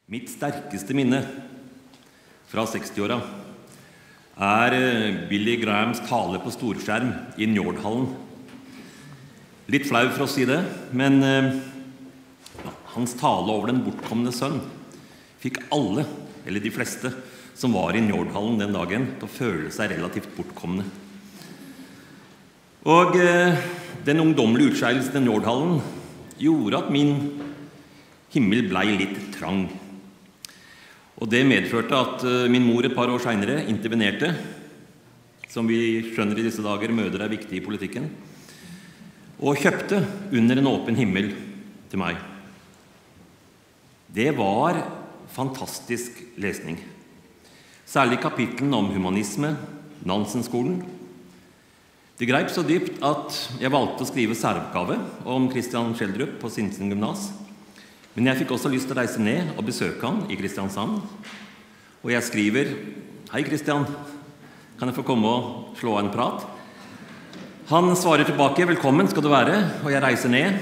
Mitt sterkeste minne fra 60-åra Billy Grahams tale på storskjerm i Njordhallen. Litt flau for å si det, men hans tale over den bortkomne sønn fikk alle, eller de fleste, som var i Njordhallen den dagen, til å føle seg relativt bortkomne. Og den ungdommelige utskeielsen i Njordhallen gjorde at min himmel ble litt trang. Og det medførte at min mor et par år senere intervenerte, som vi skjønner i disse dager, mødre viktig i politikken, og kjøpte under en åpen himmel til meg. Det var fantastisk lesning. Særlig kapitlen om humanisme, Nansen-skolen. Det greip så dypt at jeg valgte å skrive særoppgave om Christian Schjelderup på Sinsen gymnas. Men jeg fikk også lyst til å reise ned og besøke han i Kristiansand. Og jeg skriver: «Hei Christian, kan jeg få komme og slå av en prat?» Han svarer tilbake: «Velkommen skal du være», og jeg reiser ned.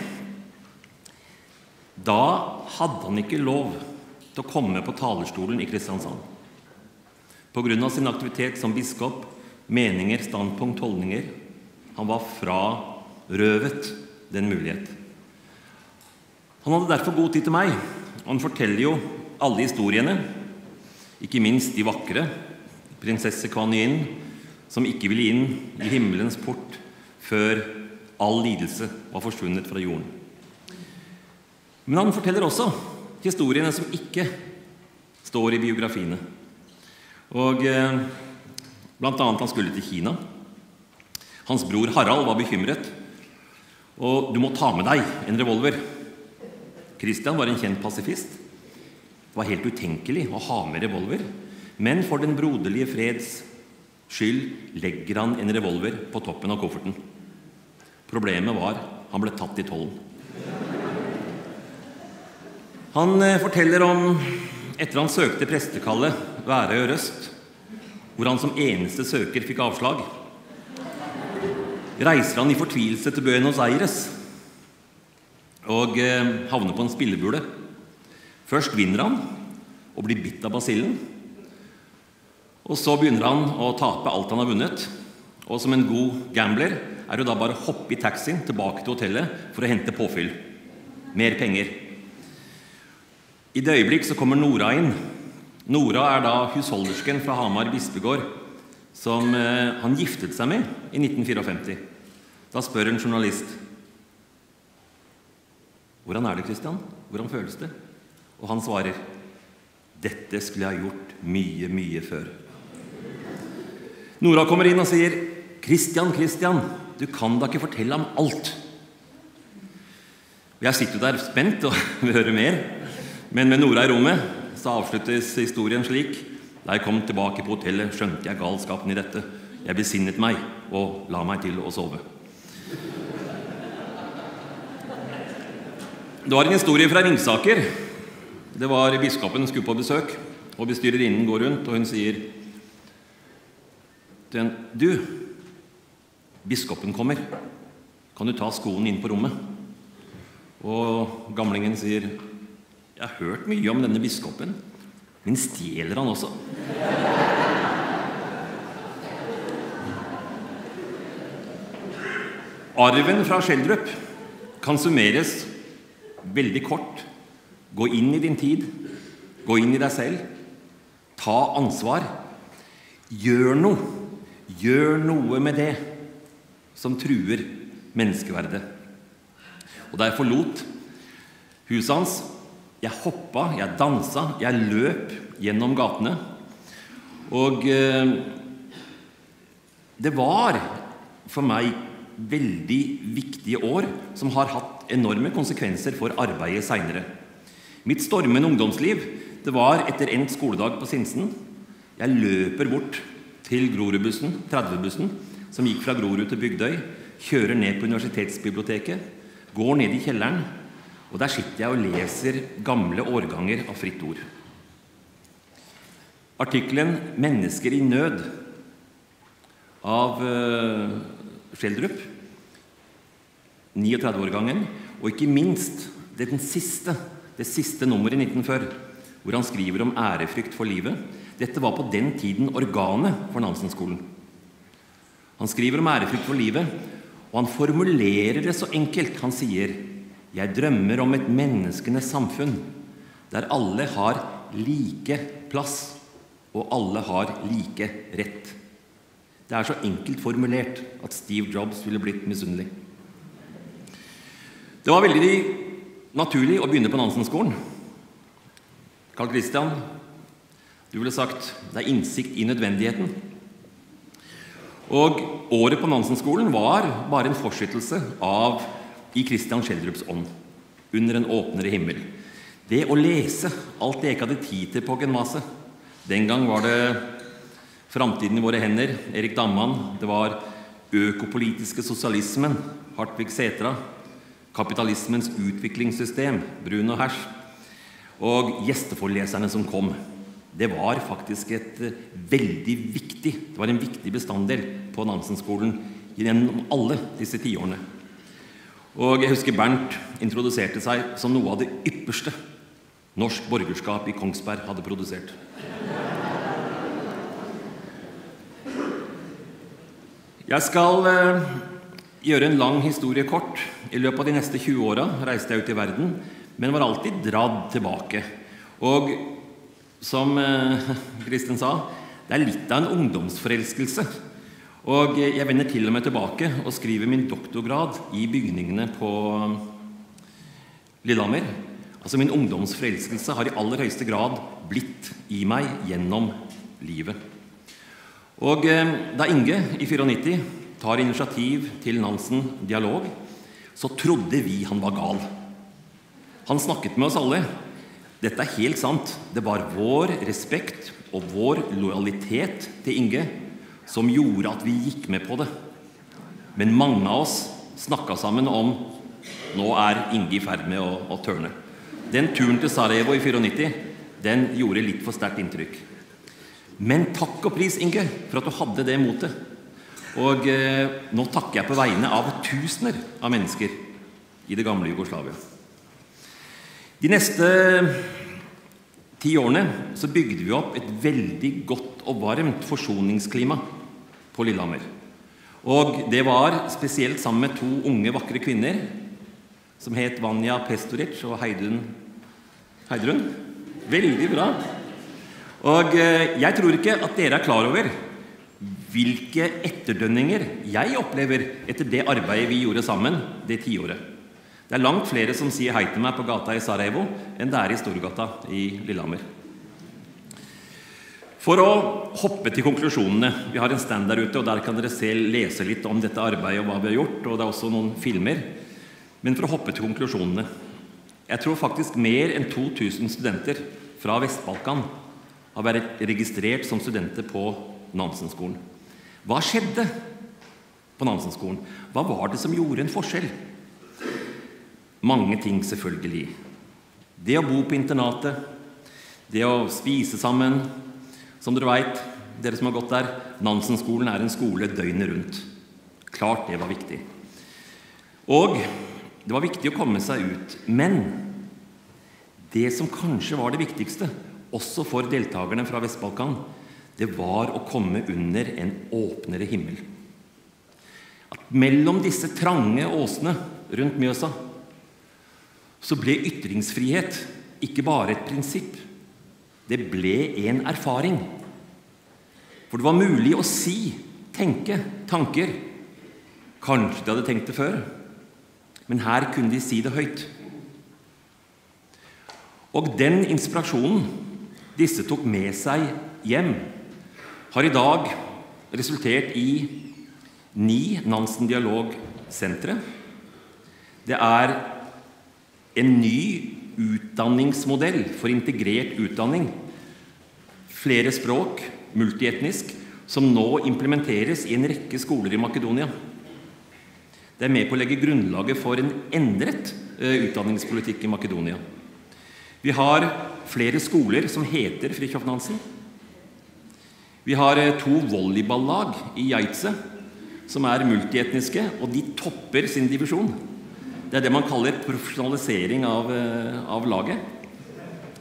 Da hadde han ikke lov til å komme på talerstolen i Kristiansand. På grunn av sin aktivitet som biskop, meninger, standpunkt, holdninger. Han var frarøvet den mulighet. Han hadde derfor god tid til meg, og han forteller jo alle historiene, ikke minst de vakre, prinsesse Kuan Yin, som ikke ville inn i himmelens port før all lidelse var forsvunnet fra jorden. Men han forteller også historiene som ikke står i biografiene. Og blant annet han skulle til Kina. Hans bror Harald var bekymret, og «Du må ta med deg en revolver». Christian var en kjent pasifist. Det var helt utenkelig å ha med revolver, men for den broderlige freds skyld legger han en revolver på toppen av kofferten. Problemet var, han ble tatt i tollen. Han forteller om etter han søkte prestekallet Værøy og Røst, hvor han som eneste søker fikk avslag. Reiser han i fortvilelse til Buenos Aires og havner på en spillebule. Først vinner han og blir bitt av basillen, og så begynner han å tape alt han har vunnet, og som en god gambler det da bare å hoppe i taxien tilbake til hotellet for å hente påfyll. Mer penger. I det øyeblikk så kommer Nora inn. Nora da husholdersken fra Hamar Bispegård, som han giftet seg med i 1954. Da spør en journalist: «Hvordan det, Christian? Hvordan føles det?» Og han svarer: «Dette skulle jeg ha gjort mye, mye før.» Nora kommer inn og sier: «Christian, Christian, du kan da ikke fortelle om alt.» Jeg sitter der spent og vil høre mer, men med Nora i rommet så avsluttes historien slik: «Da jeg kom tilbake på hotellet, skjønte jeg galskapen i dette. Jeg besinnet meg og la meg til å sove.» Det var en historie fra Ringsaker. Det var biskopen skulle på besøk, og bestyrerinnen går rundt, og hun sier til en: «Du, biskopen kommer. Kan du ta skoen inn på rommet?» Og gamlingen sier: «Jeg har hørt mye om denne biskopen, men stjeler han også?» Arven fra Schjelderup kan summeres veldig kort. Gå inn i din tid, gå inn i deg selv, ta ansvar, gjør noe med det som truer menneskeverdet. Og da jeg forlot huset hans, jeg hoppa, jeg dansa, jeg løp gjennom gatene, og det var for meg veldig viktige år som har hatt enorme konsekvenser for arbeidet senere. Mitt stormende ungdomsliv, det var etter endt skoledag på Sinsen. Jeg løper bort til Grorudbussen, 30-bussen, som gikk fra Grorud til Bygdøy, kjører ned på universitetsbiblioteket, går ned i kjelleren, og der sitter jeg og leser gamle årganger av Fritt Ord. Artikkelen «Mennesker i nød» av Schjelderup, 39-årgangen, og ikke minst det siste nummeret i 1940, hvor han skriver om ærefrykt for livet. Dette var på den tiden organet for Nansen-skolen. Han skriver om ærefrykt for livet, og han formulerer det så enkelt. Han sier: «Jeg drømmer om et menneskenes samfunn, der alle har like plass, og alle har like rett.» Det er så enkelt formulert at Steve Jobs ville blitt misunnelig. Det var veldig naturlig å begynne på Nansen-skolen. Carl Christian, du ville sagt, det er innsikt i nødvendigheten. Og året på Nansen-skolen var bare en fortsettelse av I Christian Schjelderups ånd, under en åpnere himmel. Det å lese alt det jeg ikke hadde tid til på gymnaset. Den gang var det Framtiden i våre hender, Erik Damman. Det var Økopolitiske sosialismen, Hartvig Sætra. Kapitalismens utviklingssystem, Bruno Hersch. Og gjesteforeleserne som kom. Det var faktisk et veldig viktig, det var en viktig bestanddel på Nansen-skolen gjennom alle disse 10 årene. Og jeg husker Bernt introduserte seg som noe av det ypperste norsk borgerskap I Kongsberg hadde produsert. Jeg skal gjøre en lang historie kort. I løpet av de neste 20 årene reiste jeg ut I verden, men var alltid dradd tilbake. Og som Kristin sa, det litt av en ungdomsforelskelse. Og jeg vender til og med tilbake og skriver min doktorgrad I bygningene på Lillehammer. Altså min ungdomsforelskelse har I aller høyeste grad blitt I meg gjennom livet. Og da Inge I 94 tar initiativ til Nansen Dialog, så trodde vi han var gal. Han snakket med oss alle. Dette helt sant. Det var vår respekt og vår lojalitet til Inge som gjorde at vi gikk med på det. Men mange av oss snakket sammen om nå Inge I ferd med å tørne. Den turen til Sarajevo I 94, den gjorde litt for sterkt inntrykk. Men takk og pris, Inge, for at du hadde det motet. Og nå takker jeg på vegne av tusener av mennesker I det gamle Jugoslavia. De neste 10 årene så bygde vi opp et veldig godt og varmt forsoningsklima på Lillehammer. Og det var spesielt sammen med 2 unge, vakre kvinner, som het Vanja Pestoric og Heidrun. Veldig bra. Og jeg tror ikke at dere klar over hvilke etterdønninger jeg opplever etter det arbeidet vi gjorde sammen det 10-året. Det langt flere som sier hei til meg på gata I Sarajevo enn det I Storgata I Lillehammer. For å hoppe til konklusjonene, vi har en stand der ute, og der kan dere lese litt om dette arbeidet og hva vi har gjort, og det også noen filmer. Men for å hoppe til konklusjonene, jeg tror faktisk mer enn 2000 studenter fra Vestbalkan har vært registrert som studenter på Nansen-skolen. Hva skjedde på Nansen-skolen? Hva var det som gjorde en forskjell? Mange ting selvfølgelig. Det å bo på internatet, det å spise sammen, som dere vet, dere som har gått der, Nansen-skolen en skole døgnet rundt. Klart det var viktig. Og det var viktig å komme seg ut, men det som kanskje var det viktigste, også for deltakerne fra Vestbalkan, det var å komme under en åpnere himmel. At mellom disse trange åsene rundt Mjøsa, så ble ytringsfrihet ikke bare et prinsipp, det ble en erfaring. For det var mulig å si, tenke, tanker. Kanskje de hadde tenkt det før, men her kunne de si det høyt. Og den inspirasjonen disse tok med seg hjem, har I dag resultert I 9 Nansen Dialog-sentre. Det en ny utdanningsmodell for integrert utdanning. Flere språk, multietnisk, som nå implementeres I en rekke skoler I Makedonia. Det med på å legge grunnlaget for en endret utdanningspolitikk I Makedonia. Vi har flere skoler som heter Fridtjof Nansen. Vi har 2 volleyballag I Geitse, som multietniske, og de topper sin divisjon. Det det man kaller profesjonalisering av laget.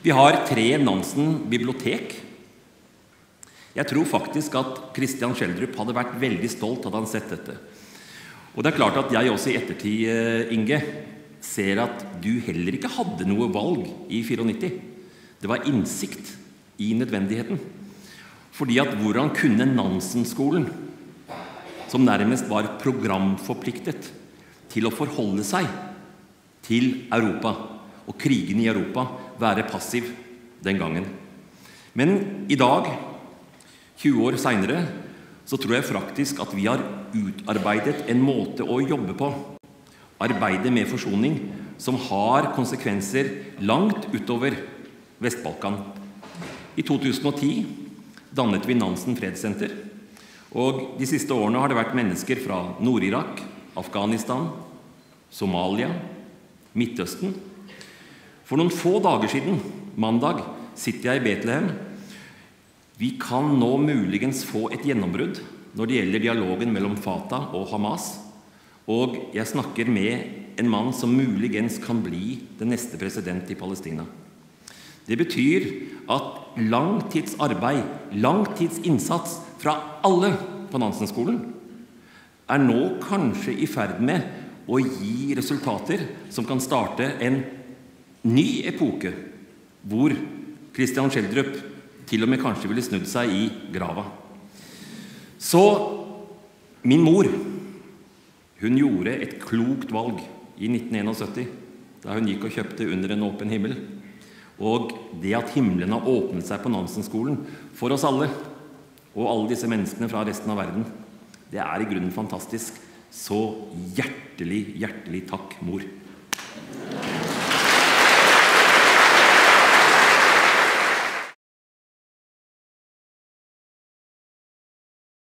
Vi har 3 Nansen-bibliotek. Jeg tror faktisk at Christian Schjelderup hadde vært veldig stolt hadde han sett dette. Og det er klart at jeg også i ettertid, Inge, ser at du heller ikke hadde noe valg i 94. Det var innsikt i nødvendigheten. Fordi at hvordan kunne Nansen-skolen, som nærmest var programforpliktet til å forholde seg til Europa og krigen i Europa, være passiv den gangen. Men i dag, 20 år senere, så tror jeg faktisk at vi har utarbeidet en måte å jobbe på. Arbeide med forsoning som har konsekvenser langt utover Vestbalkan. I 2010 dannet vi Nansen Fredssenter, og de siste årene har det vært mennesker fra Nord-Irak, Afghanistan, Somalia, Midtøsten. For noen få dager siden, mandag, sitter jeg i Betlehem. Vi kan nå muligens få et gjennombrudd når det gjelder dialogen mellom Fatah og Hamas, og jeg snakker med en mann som muligens kan bli den neste president i Palestina. Det betyr at langtidsarbeid, langtidsinnsats fra alle på Nansen-skolen er nå kanskje i ferd med å gi resultater som kan starte en ny epoke, hvor Christian Schjelderup til og med kanskje ville snudd seg i grava. Så min mor, hun gjorde et klokt valg i 1971, da hun gikk og kjøpte Under en åpen himmel. Og det at himmelen har åpnet seg på Nansen-skolen for oss alle, og alle disse menneskene fra resten av verden, det er i grunnen fantastisk. Så hjertelig, hjertelig takk, mor.